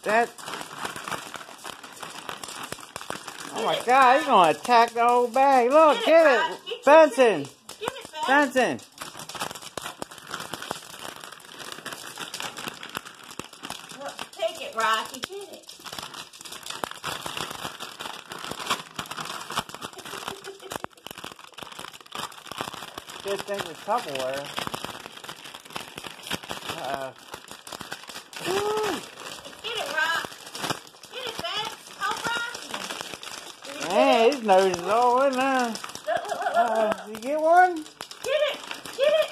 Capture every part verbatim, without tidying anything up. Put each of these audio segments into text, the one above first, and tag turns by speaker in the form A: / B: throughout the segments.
A: That. Oh my God, he's gonna attack the whole bag. Look,
B: Get
A: get
B: it,
A: it.
B: Rock. Get
A: Benson.
B: Give it back.
A: Benson.
B: Well, take it, Rocky. Get it.
A: Good thing with Tupperware. Uh,
B: Get it, Rock. Get it, Ben. Help Rocky. Did you
A: man,
B: get
A: his nose is all in there.
B: it? Look, look, look, look,
A: Uh,
B: look.
A: did you get one?
B: Get it. Get it.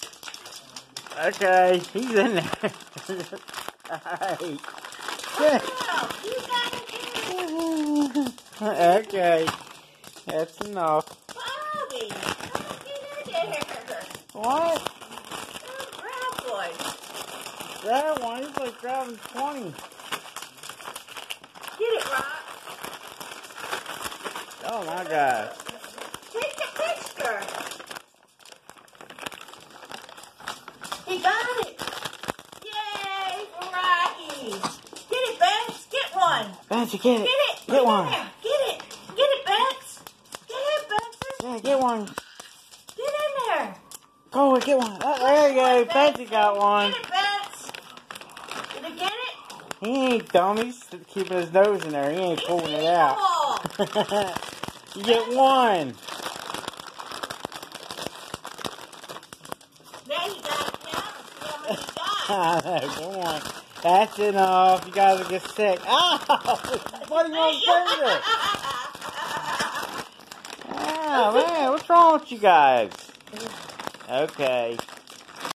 A: Okay, he's in there. Alright.
B: Wow. You got it.
A: Okay, that's enough.
B: Bobby. Get in there.
A: What?
B: Oh, grab one.
A: That one, he's like grabbing twenty.
B: Get it, Rock.
A: Oh my God.
B: Take the picture. He got it. Yay for Rocky. Get it, Bence. Get one.
A: Benson, get it.
B: Get it.
A: Get one.
B: In there. Get it. Get it, Bence. Get it, Benson.
A: Yeah, get one.
B: Get in there.
A: Go, get one. Oh, there you go. Benson got one.
B: Get it, Bence. Did he get it?
A: He ain't dumb. He's keeping his nose in there. He ain't pulling it out. You get one.
B: Now you got it now. See how many you got.
A: Come on. That's enough. You guys will get sick. Oh, buddy won't finger. Oh, man. What's wrong with you guys? Okay.